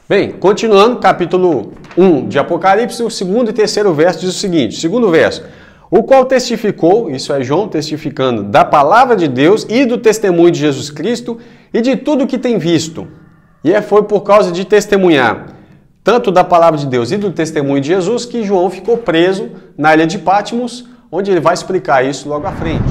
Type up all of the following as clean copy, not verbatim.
Bem, continuando, capítulo 1 de Apocalipse, o segundo e terceiro verso diz o seguinte, segundo verso, o qual testificou, isso é João testificando, da palavra de Deus e do testemunho de Jesus Cristo e de tudo que tem visto. E foi por causa de testemunhar, tanto da palavra de Deus e do testemunho de Jesus, que João ficou preso na ilha de Patmos, onde ele vai explicar isso logo à frente.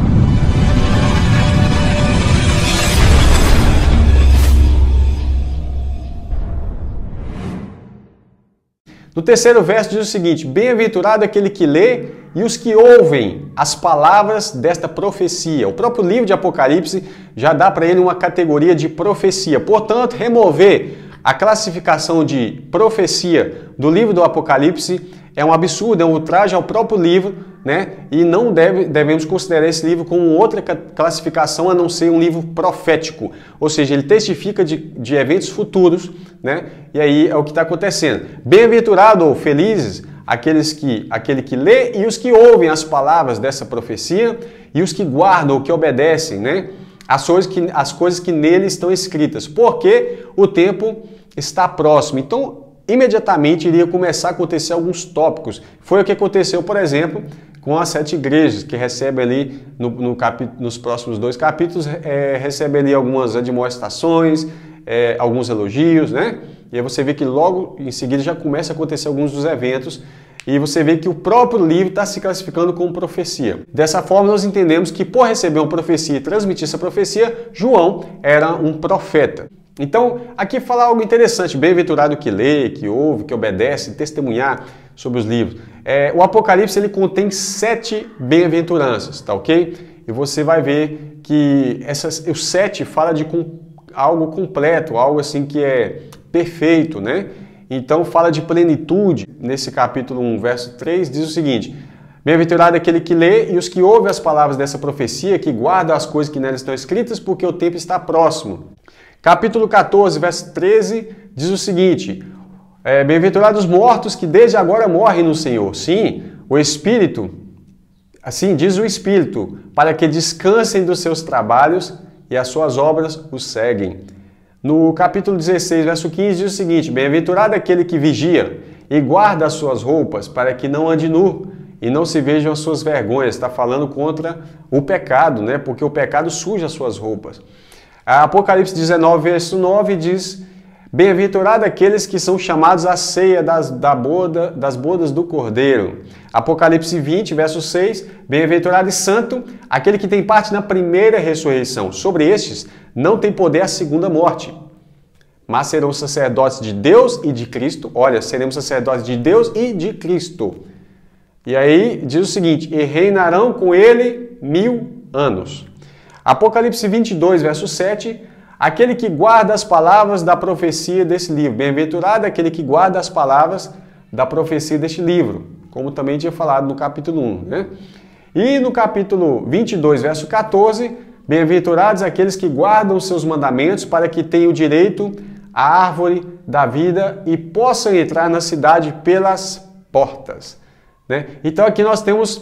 No terceiro verso diz o seguinte, bem-aventurado aquele que lê e os que ouvem as palavras desta profecia. O próprio livro de Apocalipse já dá para ele uma categoria de profecia. Portanto, remover a classificação de profecia do livro do Apocalipse é um absurdo, é um ultraje ao próprio livro, né? E não devemos considerar esse livro como outra classificação a não ser um livro profético. Ou seja, ele testifica de eventos futuros, né? E aí é o que está acontecendo. Bem-aventurado ou felizes aquele que lê e os que ouvem as palavras dessa profecia e os que guardam, que obedecem, né? As coisas que nele estão escritas, porque o tempo está próximo. Então, imediatamente iria começar a acontecer alguns tópicos. Foi o que aconteceu, por exemplo, com as 7 igrejas, que recebem ali, nos próximos 2 capítulos, recebem ali algumas admoestações, alguns elogios, né? E aí você vê que logo em seguida já começa a acontecer alguns dos eventos e você vê que o próprio livro está se classificando como profecia. Dessa forma, nós entendemos que por receber uma profecia e transmitir essa profecia, João era um profeta. Então, aqui fala algo interessante, bem-aventurado que lê, que ouve, que obedece, testemunhar sobre os livros. O Apocalipse ele contém 7 bem-aventuranças, tá ok? E você vai ver que os 7 fala de algo completo, algo assim que é perfeito, né? Então fala de plenitude. Nesse capítulo 1, verso 3, diz o seguinte, bem-aventurado aquele que lê e os que ouvem as palavras dessa profecia, que guardam as coisas que nelas estão escritas, porque o tempo está próximo. Capítulo 14, verso 13, diz o seguinte, bem-aventurados os mortos que desde agora morrem no Senhor. Sim, o Espírito, assim diz o Espírito, para que descansem dos seus trabalhos e as suas obras os seguem. No capítulo 16, verso 15, diz o seguinte, bem-aventurado aquele que vigia e guarda as suas roupas, para que não ande nu e não se vejam as suas vergonhas. Está falando contra o pecado, né? Porque o pecado suja as suas roupas. Apocalipse 19, verso 9 diz, bem-aventurado aqueles que são chamados à ceia das bodas do Cordeiro. Apocalipse 20, verso 6, bem-aventurado e santo aquele que tem parte na primeira ressurreição. Sobre estes não tem poder a segunda morte, mas serão sacerdotes de Deus e de Cristo. Olha, seremos sacerdotes de Deus e de Cristo. E aí diz o seguinte, e reinarão com ele 1000 anos. Apocalipse 22, verso 7, aquele que guarda as palavras da profecia desse livro. Bem-aventurado aquele que guarda as palavras da profecia deste livro, como também tinha falado no capítulo 1. Né? E no capítulo 22, verso 14, bem-aventurados aqueles que guardam os seus mandamentos para que tenham direito à árvore da vida e possam entrar na cidade pelas portas. Né? Então aqui nós temos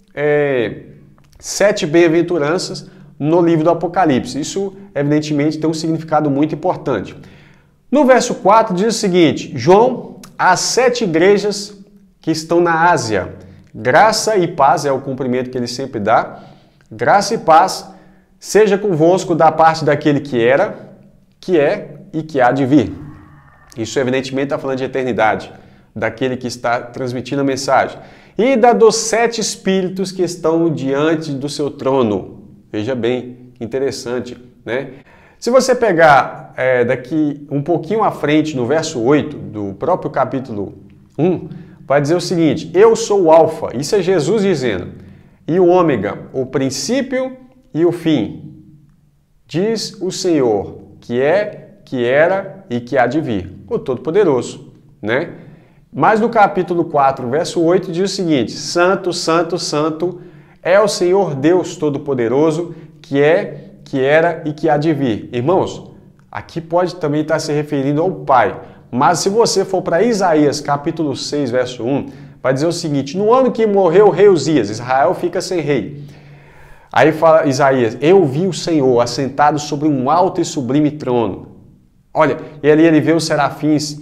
7 bem-aventuranças no livro do Apocalipse. Isso, evidentemente, tem um significado muito importante. No verso 4 diz o seguinte, João, às 7 igrejas que estão na Ásia, graça e paz, é o cumprimento que ele sempre dá, graça e paz seja convosco da parte daquele que era, que é e que há de vir. Isso, evidentemente, está falando de eternidade, daquele que está transmitindo a mensagem. E dos 7 espíritos que estão diante do seu trono. Veja bem, que interessante, né? Se você pegar daqui um pouquinho à frente, no verso 8 do próprio capítulo 1, vai dizer o seguinte, eu sou o Alfa, isso é Jesus dizendo, e o Ômega, o princípio e o fim, diz o Senhor, que é, que era e que há de vir, o Todo-Poderoso, né? Mas no capítulo 4, verso 8, diz o seguinte, Santo, Santo, Santo, é o Senhor Deus Todo-Poderoso, que é, que era e que há de vir. Irmãos, aqui pode também estar se referindo ao Pai. Mas se você for para Isaías, capítulo 6, verso 1, vai dizer o seguinte, no ano que morreu o rei Uzias, Israel fica sem rei. Aí fala Isaías, eu vi o Senhor assentado sobre um alto e sublime trono. Olha, e ali ele vê os serafins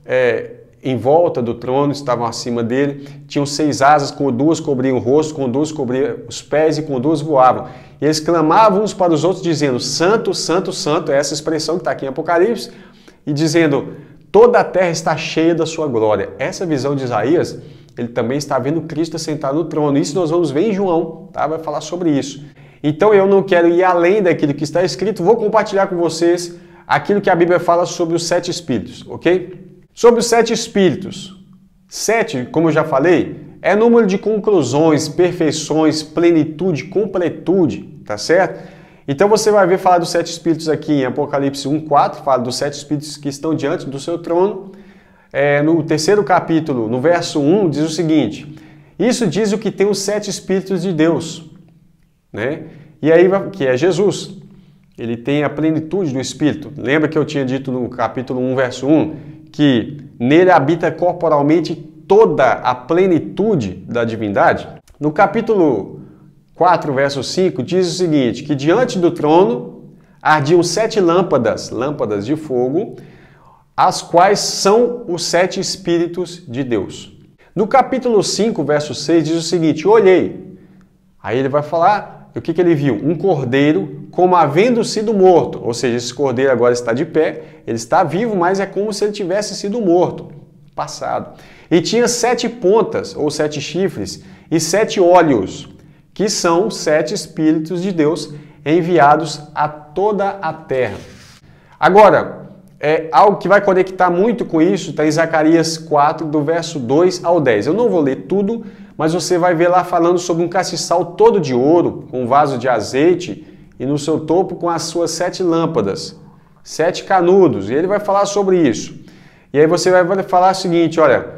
em volta do trono, estavam acima dele, tinham 6 asas, com 2 cobriam o rosto, com 2 cobriam os pés e com 2 voavam. E eles clamavam uns para os outros, dizendo, Santo, Santo, Santo, é essa expressão que está aqui em Apocalipse, e dizendo, toda a terra está cheia da sua glória. Essa visão de Isaías, ele também está vendo Cristo sentado no trono. Isso nós vamos ver em João, tá? Vai falar sobre isso. Então eu não quero ir além daquilo que está escrito, vou compartilhar com vocês aquilo que a Bíblia fala sobre os 7 espíritos, ok? Sobre os 7 espíritos. 7, como eu já falei, é número de conclusões, perfeições, plenitude, completude, tá certo? Então você vai ver falar dos 7 espíritos aqui em Apocalipse 1:4, fala dos 7 espíritos que estão diante do seu trono. No 3º capítulo, no verso 1, diz o seguinte, isso diz o que tem os 7 espíritos de Deus, né? E aí, que é Jesus, ele tem a plenitude do Espírito. Lembra que eu tinha dito no capítulo 1, verso 1, que nele habita corporalmente toda a plenitude da divindade? No capítulo 4, verso 5, diz o seguinte, que diante do trono ardiam 7 lâmpadas, lâmpadas de fogo, as quais são os 7 Espíritos de Deus. No capítulo 5, verso 6, diz o seguinte, olhei. Aí ele vai falar, o que ele viu? Um cordeiro como havendo sido morto. Ou seja, esse cordeiro agora está de pé, ele está vivo, mas é como se ele tivesse sido morto, passado. E tinha 7 pontas, ou 7 chifres, e 7 olhos, que são 7 Espíritos de Deus enviados a toda a terra. Agora, algo que vai conectar muito com isso está em Zacarias 4, do verso 2 ao 10. Eu não vou ler tudo, mas você vai ver lá falando sobre um castiçal todo de ouro, com um vaso de azeite, e no seu topo com as suas 7 lâmpadas, 7 canudos, e ele vai falar sobre isso. E aí você vai falar o seguinte, olha,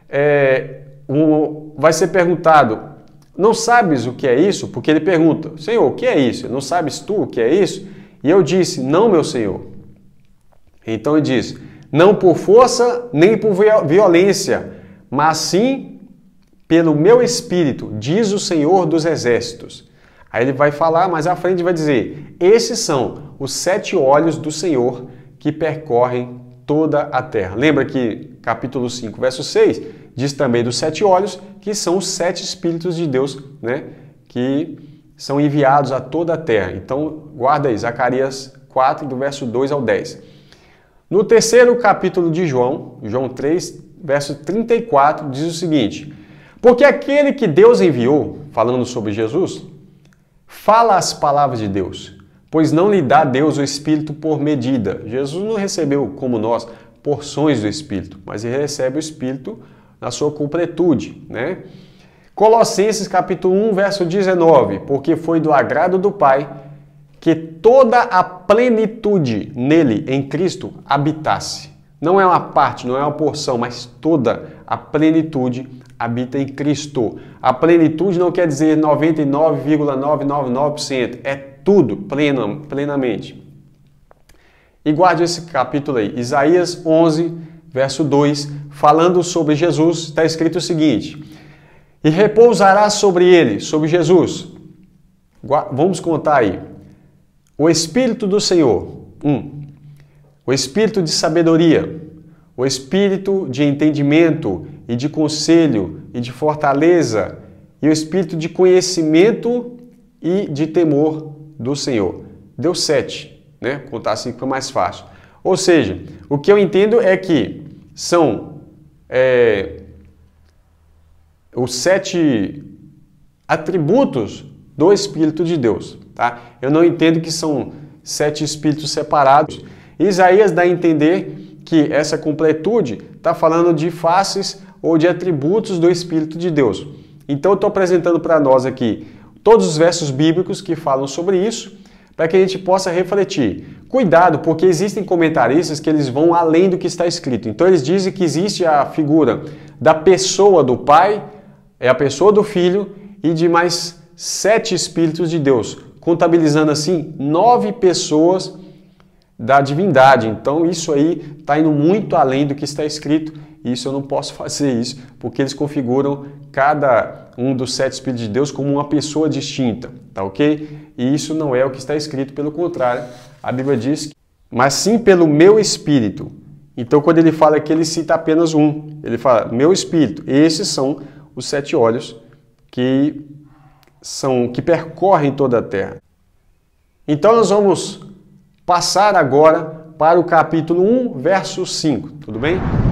vai ser perguntado, não sabes o que é isso? Porque ele pergunta, Senhor, o que é isso? Não sabes tu o que é isso? E eu disse, não, meu Senhor. Então ele diz, não por força nem por violência, mas sim pelo meu Espírito, diz o Senhor dos Exércitos. Aí ele vai falar, mais à frente vai dizer, esses são os 7 olhos do Senhor que percorrem toda a terra. Lembra que capítulo 5, verso 6, diz também dos 7 olhos, que são os 7 Espíritos de Deus, né, que são enviados a toda a terra. Então, guarda aí, Zacarias 4, do verso 2 ao 10. No 3º capítulo de João, João 3, verso 34, diz o seguinte, porque aquele que Deus enviou, falando sobre Jesus, fala as palavras de Deus, pois não lhe dá Deus o Espírito por medida. Jesus não recebeu, como nós, porções do Espírito, mas ele recebe o Espírito na sua completude, né? Colossenses capítulo 1, verso 19, porque foi do agrado do Pai que toda a plenitude nele, em Cristo, habitasse. Não é uma parte, não é uma porção, mas toda a plenitude habita em Cristo. A plenitude não quer dizer 99,999%, é tudo plenamente. E guarde esse capítulo aí, Isaías 11, verso 2, falando sobre Jesus, está escrito o seguinte, e repousará sobre ele, sobre Jesus. Vamos contar aí. O Espírito do Senhor, o Espírito de sabedoria, o Espírito de entendimento e de conselho e de fortaleza e o Espírito de conhecimento e de temor do Senhor. Deu 7, né? Contar assim fica mais fácil. Ou seja, o que eu entendo é que são os 7 atributos do Espírito de Deus. Tá? Eu não entendo que são 7 espíritos separados. Isaías dá a entender que essa completude está falando de faces ou de atributos do Espírito de Deus. Então eu estou apresentando para nós aqui todos os versos bíblicos que falam sobre isso, para que a gente possa refletir. Cuidado, porque existem comentaristas que eles vão além do que está escrito. Então eles dizem que existe a figura da pessoa do Pai, é a pessoa do Filho e de mais 7 Espíritos de Deus, contabilizando assim 9 pessoas da divindade. Então isso aí está indo muito além do que está escrito. Isso eu não posso fazer isso, porque eles configuram cada um dos 7 Espíritos de Deus como uma pessoa distinta, tá ok? E isso não é o que está escrito, pelo contrário, a Bíblia diz que mas sim pelo meu espírito. Então, quando ele fala aqui, ele cita apenas um. Ele fala, meu espírito. Esses são os 7 olhos que percorrem toda a terra. Então, nós vamos passar agora para o capítulo 1, verso 5. Tudo bem?